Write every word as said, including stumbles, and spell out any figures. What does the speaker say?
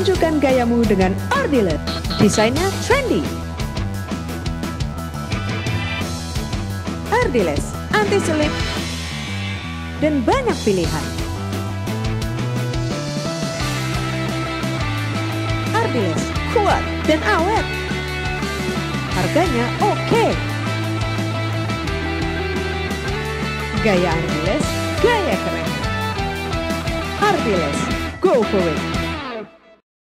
Tunjukkan gayamu dengan Ardiles. Desainnya trendy. Ardiles, anti-selip dan banyak pilihan. Ardiles, kuat dan awet. Harganya oke. Gaya Ardiles, gaya keren. Ardiles, go for it.